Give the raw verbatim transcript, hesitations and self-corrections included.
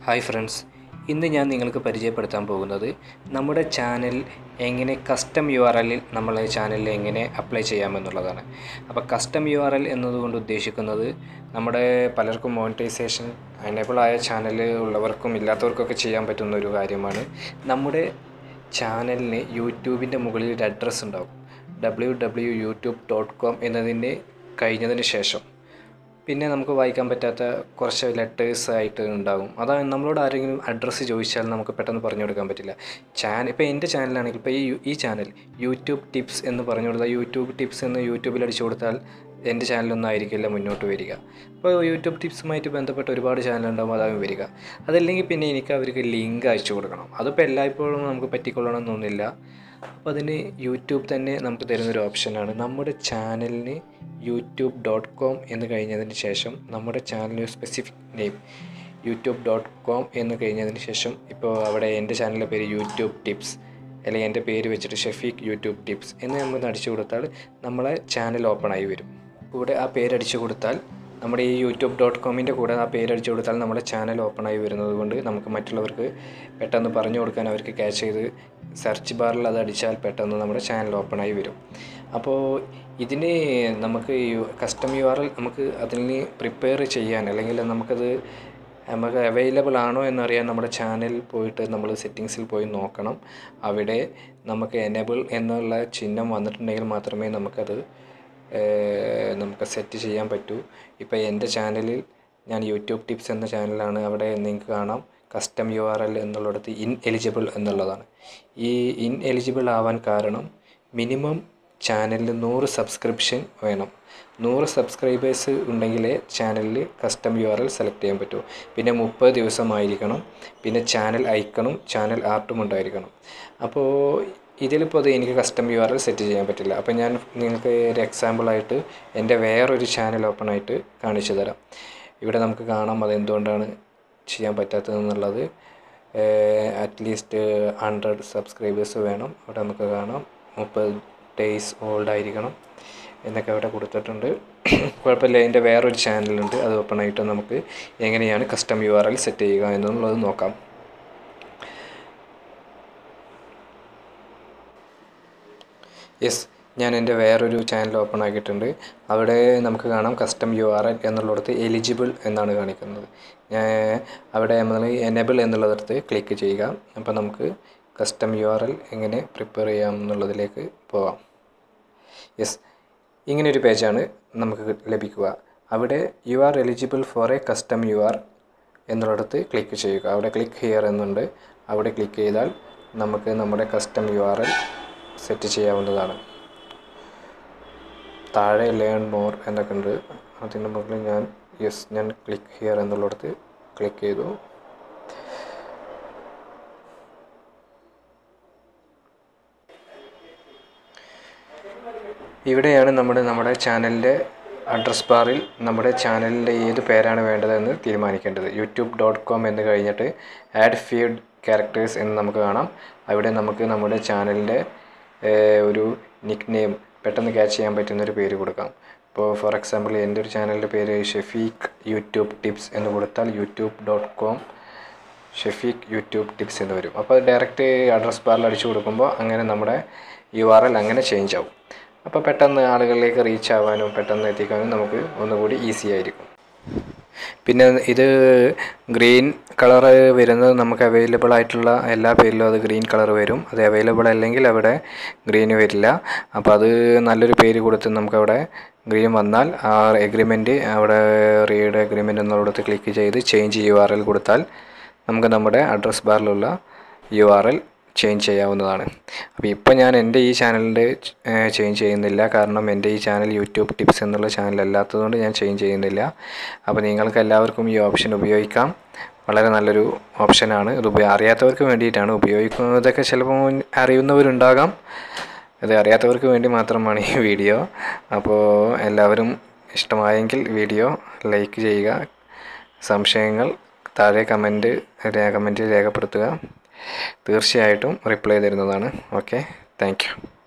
Hi friends, ഇന്ന് ഞാൻ നിങ്ങൾക്ക് പരിചയപ്പെടുത്താൻ പോകുന്നത് നമ്മുടെ ചാനൽ എങ്ങനെ കസ്റ്റം യു ആർ എല്ലിൽ നമ്മളെ ചാനലിൽ എങ്ങനെ അപ്ലൈ ചെയ്യാമെന്നുള്ളതാണ്. അപ്പോൾ കസ്റ്റം യു ആർ എൽ എന്നതുകൊണ്ട് ഉദ്ദേശിക്കുന്നത് നമ്മുടെ പലർക്കും മോണിറ്റൈസേഷൻ എനേബിൾ ആയ ചാനൽ ഉള്ളവർക്കും ഇല്ലാത്തവർക്കൊക്കെ ചെയ്യാൻ പറ്റുന്ന ഒരു കാര്യമാണ്. നമ്മുടെ ചാനലിന് യൂട്യൂബിൻ്റെ മുകളിൽ ഒരു അഡ്രസ്സ് ഉണ്ടാകും, W W YouTube dot com എന്നതിൻ്റെ കഴിഞ്ഞതിന് ശേഷം പിന്നെ നമുക്ക് വായിക്കാൻ പറ്റാത്ത കുറച്ച് ലെറ്റേഴ്സ് ആയിട്ട് ഉണ്ടാകും. അതാണ് നമ്മളോട് ആരെങ്കിലും അഡ്രസ്സ് ചോദിച്ചാൽ നമുക്ക് പെട്ടെന്ന് പറഞ്ഞു കൊടുക്കാൻ പറ്റില്ല. ചാനൽ ഇപ്പോൾ എൻ്റെ ചാനലാണെങ്കിൽ ഇപ്പോൾ ഈ ഈ ചാനൽ യൂട്യൂബ് ടിപ്സ് എന്ന് പറഞ്ഞു കൊടുത്താൽ യൂട്യൂബ് ടിപ്സ് എന്ന് യൂട്യൂബിൽ അടിച്ചു കൊടുത്താൽ എൻ്റെ ചാനലൊന്നും ആയിരിക്കില്ല മുന്നോട്ട് വരിക. അപ്പോൾ യൂട്യൂബ് ടിപ്സുമായിട്ട് ബന്ധപ്പെട്ട ഒരുപാട് ചാനലുണ്ടാകുമ്പോൾ അതാകും വരിക. അതല്ലെങ്കിൽ പിന്നെ എനിക്ക് അവർക്ക് ലിങ്ക് അയച്ചു കൊടുക്കണം. അതിപ്പോൾ എല്ലായ്പ്പോഴും നമുക്ക് പറ്റിക്കൊള്ളണമെന്നൊന്നുമില്ല. അപ്പോൾ അതിന് യൂട്യൂബ് തന്നെ നമുക്ക് തരുന്നൊരു ഓപ്ഷനാണ്. നമ്മുടെ ചാനലിന് യൂട്യൂബ് ഡോട്ട് കോം എന്ന് കഴിഞ്ഞതിന് ശേഷം നമ്മുടെ ചാനലിന് specific name YouTube dot com എന്ന് കഴിഞ്ഞതിന് ശേഷം ഇപ്പോൾ അവിടെ എൻ്റെ ചാനലിൻ്റെ പേര് യൂട്യൂബ് ടിപ്സ് അല്ലെങ്കിൽ എൻ്റെ പേര് വെച്ചിട്ട് ഷെഫീഖ് യൂട്യൂബ് ടിപ്സ് എന്ന് നമ്മൾ അടിച്ചു കൊടുത്താൽ നമ്മളെ ചാനൽ ഓപ്പൺ ആയി വരും. കൂടെ ആ പേരടിച്ചു കൊടുത്താൽ നമ്മുടെ ഈ യൂട്യൂബ് ഡോട്ട് കോമിൻ്റെ കൂടെ ആ പേരടിച്ചു കൊടുത്താൽ നമ്മുടെ ചാനൽ ഓപ്പൺ ആയി വരുന്നത് കൊണ്ട് നമുക്ക് മറ്റുള്ളവർക്ക് പെട്ടെന്ന് പറഞ്ഞു കൊടുക്കാൻ അവർക്ക് ക്യാച്ച് ചെയ്ത് സെർച്ച് ബാറിൽ അത് അടിച്ചാൽ പെട്ടെന്ന് നമ്മുടെ ചാനൽ ഓപ്പൺ ആയി വരും. അപ്പോൾ ഇതിന് നമുക്ക് കസ്റ്റം യു ആർ എൽ നമുക്ക് അതിന് പ്രിപ്പയർ ചെയ്യാൻ അല്ലെങ്കിൽ നമുക്കത് നമുക്ക് അവൈലബിൾ ആണോ എന്നറിയാൻ നമ്മുടെ ചാനലിൽ പോയിട്ട് നമ്മൾ സെറ്റിങ്സിൽ പോയി നോക്കണം. അവിടെ നമുക്ക് എനേബിൾ എന്നുള്ള ചിഹ്നം വന്നിട്ടുണ്ടെങ്കിൽ മാത്രമേ നമുക്കത് നമുക്ക് സെറ്റ് ചെയ്യാൻ പറ്റൂ. ഇപ്പോൾ എൻ്റെ ചാനലിൽ ഞാൻ യൂട്യൂബ് ടിപ്സ് എന്ന ചാനലാണ്. അവിടെ നിങ്ങൾക്ക് കാണാം കസ്റ്റം യു ആർ എൽ എന്നുള്ളിടത്ത് ഇൻ എലിജിബിൾ എന്നുള്ളതാണ്. ഈ ഇൻ എലിജിബിൾ ആവാൻ കാരണം മിനിമം ചാനലിൽ നൂറ് സബ്സ്ക്രിപ്ഷൻ വേണം. നൂറ് സബ്സ്ക്രൈബേഴ്സ് ഉണ്ടെങ്കിലേ ചാനലിൽ custom U R L select ചെയ്യാൻ പറ്റൂ. പിന്നെ മുപ്പത് ദിവസമായിരിക്കണം. പിന്നെ ചാനൽ ഐക്കണും ചാനൽ ആർട്ടും ഉണ്ടായിരിക്കണം. അപ്പോൾ ഇതിലിപ്പോൾ അത് എനിക്ക് custom U R L set ചെയ്യാൻ പറ്റില്ല. അപ്പോൾ ഞാൻ നിങ്ങൾക്ക് ഒരു എക്സാമ്പിളായിട്ട് എൻ്റെ വേറൊരു ചാനൽ ഓപ്പൺ ആയിട്ട് കാണിച്ചു തരാം. ഇവിടെ നമുക്ക് കാണാം അതെന്തുകൊണ്ടാണ് ചെയ്യാൻ പറ്റാത്തതെന്നുള്ളത്. അറ്റ്ലീസ്റ്റ് ഹൺഡ്രഡ് സബ്സ്ക്രൈബേഴ്സ് വേണം. അവിടെ നമുക്ക് കാണാം മുപ്പത് ഡേയ്സ് ഓൾഡ് ആയിരിക്കണം എന്നൊക്കെ അവിടെ കൊടുത്തിട്ടുണ്ട്. കുഴപ്പമില്ല, എൻ്റെ വേറൊരു ചാനലുണ്ട്, അത് ഓപ്പൺ ആയിട്ട് നമുക്ക് എങ്ങനെയാണ് custom U R L set ചെയ്യുക എന്നുള്ളത് നോക്കാം. യെസ്, ഞാൻ എൻ്റെ വേറൊരു ചാനൽ ഓപ്പൺ ആക്കിയിട്ടുണ്ട്. അവിടെ നമുക്ക് കാണാം കസ്റ്റം യു ആർ എൽ എന്നുള്ളിടത്ത് എലിജിബിൾ എന്നാണ് കാണിക്കുന്നത്. ഞാൻ അവിടെ നമ്മൾ എനേബിൾ എന്നുള്ളിടത്ത് ക്ലിക്ക് ചെയ്യുക. അപ്പോൾ നമുക്ക് കസ്റ്റം യു ആർ എൽ എങ്ങനെ പ്രിപ്പയർ ചെയ്യാം എന്നുള്ളതിലേക്ക് പോകാം. യെസ്, ഇങ്ങനെയൊരു പേജാണ് നമുക്ക് ലഭിക്കുക. അവിടെ you are eligible for a custom U R എന്നുള്ളിടത്ത് ക്ലിക്ക് ചെയ്യുക. അവിടെ ക്ലിക്ക് ഹിയർ എന്നുണ്ട്. അവിടെ ക്ലിക്ക് ചെയ്താൽ നമുക്ക് നമ്മുടെ custom U R L set ചെയ്യാവുന്നതാണ്. താഴെ ലേൺ മോർ എന്നൊക്കെ ഉണ്ട്. അതിന് മുകളിൽ ഞാൻ യെസ് ഞാൻ ക്ലിക്ക് ഹിയർ എന്നുള്ളിടത്ത് ക്ലിക്ക് ചെയ്തു. ഇവിടെയാണ് നമ്മുടെ നമ്മുടെ ചാനലിൻ്റെ അഡ്രസ് ബാറിൽ നമ്മുടെ ചാനലിൻ്റെ ഏത് പേരാണ് വേണ്ടതെന്ന് തീരുമാനിക്കേണ്ടത്. യൂട്യൂബ് ഡോട്ട് കോം എന്ന് കഴിഞ്ഞിട്ട് ആഡ് ഫീഡ് ക്യാരക്ടേഴ്സ് എന്ന് നമുക്ക് കാണാം. അവിടെ നമുക്ക് നമ്മുടെ ചാനലിൻ്റെ ഒരു നിക്ക് നെയിം പെട്ടെന്ന് ക്യാച്ച് ചെയ്യാൻ പറ്റുന്നൊരു പേര് കൊടുക്കാം. ഇപ്പോൾ ഫോർ എക്സാമ്പിൾ എൻ്റെ ഒരു ചാനലിൻ്റെ പേര് ഷെഫീഖ് യൂട്യൂബ് ടിപ്സ് എന്ന് കൊടുത്താൽ YouTube dot com Shafeeq YouTube tips എന്ന് വരും. അപ്പോൾ ഡയറക്റ്റ് അഡ്രസ് ബാറിൽ അടിച്ചു കൊടുക്കുമ്പോൾ അങ്ങനെ നമ്മുടെ യു ആർ എൽ അങ്ങനെ ചേഞ്ച് ആവും. അപ്പോൾ പെട്ടെന്ന് ആളുകളിലേക്ക് റീച്ച് ആവാനും പെട്ടെന്ന് എത്തിക്കാനും നമുക്ക് ഒന്നുകൂടി ഈസി ആയിരിക്കും. പിന്നെ ഇത് ഗ്രീൻ കളർ വരുന്നത് നമുക്ക് അവൈലബിൾ ആയിട്ടുള്ള എല്ലാ പേരിലും അത് ഗ്രീൻ കളർ വരും. അത് അവൈലബിൾ അല്ലെങ്കിൽ അവിടെ ഗ്രീൻ വരില്ല. അപ്പോൾ അത് നല്ലൊരു പേര് കൊടുത്ത് നമുക്കവിടെ ഗ്രീൻ വന്നാൽ ആ എഗ്രിമെൻറ്റ് അവിടെ റീഡ് എഗ്രിമെൻറ്റ് എന്നുള്ളത് ക്ലിക്ക് ചെയ്ത് ചേഞ്ച് യു ആർ എൽ കൊടുത്താൽ നമുക്ക് നമ്മുടെ അഡ്രസ് ബാറിലുള്ള യു ആർ എൽ ചേഞ്ച് ചെയ്യാവുന്നതാണ്. അപ്പോൾ ഇപ്പോൾ ഞാൻ എൻ്റെ ഈ ചാനലിൻ്റെ ചേഞ്ച് ചെയ്യുന്നില്ല. കാരണം എൻ്റെ ഈ ചാനൽ യൂട്യൂബ് ടിപ്സ് എന്നുള്ള ചാനൽ അല്ലാത്തതുകൊണ്ട് ഞാൻ ചേഞ്ച് ചെയ്യുന്നില്ല. അപ്പോൾ നിങ്ങൾക്ക് എല്ലാവർക്കും ഈ ഓപ്ഷൻ ഉപയോഗിക്കാം. വളരെ നല്ലൊരു ഓപ്ഷനാണ്. ഇത് അറിയാത്തവർക്ക് വേണ്ടിയിട്ടാണ്. ഉപയോഗിക്കുന്നതൊക്കെ ചിലപ്പോൾ അറിയുന്നവരുണ്ടാകാം. ഇത് അറിയാത്തവർക്ക് വേണ്ടി മാത്രമാണ് ഈ വീഡിയോ. അപ്പോൾ എല്ലാവരും ഇഷ്ടമായെങ്കിൽ വീഡിയോ ലൈക്ക് ചെയ്യുക. സംശയങ്ങൾ താഴെ കമൻറ്റ് കമൻറ്റിൽ രേഖപ്പെടുത്തുക. തീർച്ചയായിട്ടും റിപ്ലൈ തരുന്നതാണ്. Okay, thank U.